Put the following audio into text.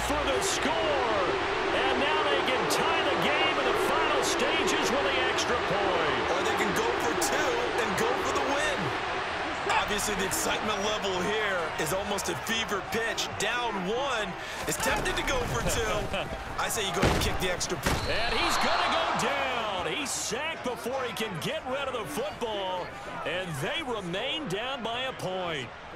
for the score. And now they can tie the game in the final stages with the extra point. Or they can go for two and go for the win. Obviously, the excitement level here is almost at fever pitch. Down one. Is tempted to go for two. I say you go ahead and kick the extra point. And he's going to go down. He's sacked before he can get rid of the football. And they remain down by a point.